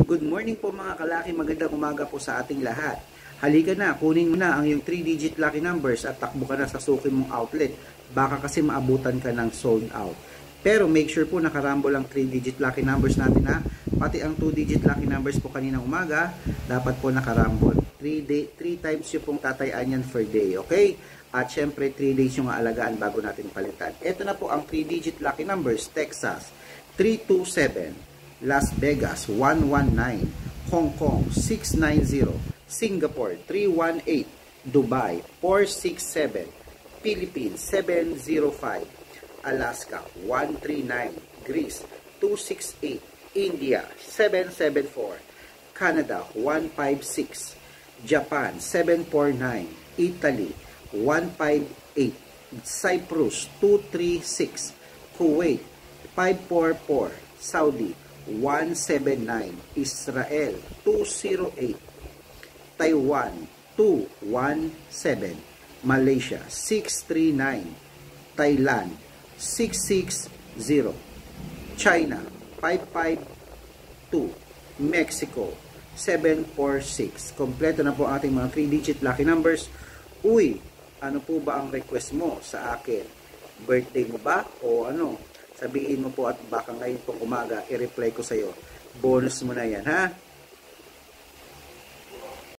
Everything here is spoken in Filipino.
Good morning po mga kalaki, magandang umaga po sa ating lahat. Halika na, kunin mo na ang iyong 3-digit lucky numbers at takbo ka na sa suki mong outlet. Baka kasi maabutan ka ng sold out. Pero make sure po nakarambol ang 3-digit lucky numbers natin ha. Pati ang 2-digit lucky numbers po kaninang umaga, dapat po nakarambol. 3 times yung pong tatayaan yan per day, okay? At syempre 3 days yung aalagaan bago natin palitan. Ito na po ang 3-digit lucky numbers. Texas 327, Las Vegas 119, Hong Kong 690, Singapore 318, Dubai 467, Philippines 705, Alaska 139, Greece 268, India 774, Canada 156, Japan 749, Italy 158, Cyprus 236, Kuwait 544, Saudi 179, Israel 208, Taiwan 217, Malaysia 639, Thailand 660, China 552, Mexico 746. Kompleto na po ating mga 3-digit lucky numbers. Uy, ano po ba ang request mo sa akin? Birthday mo ba o ano? Sabihin mo po at baka ngayon pong umaga i-reply ko sa iyo. Bonus mo na yan ha.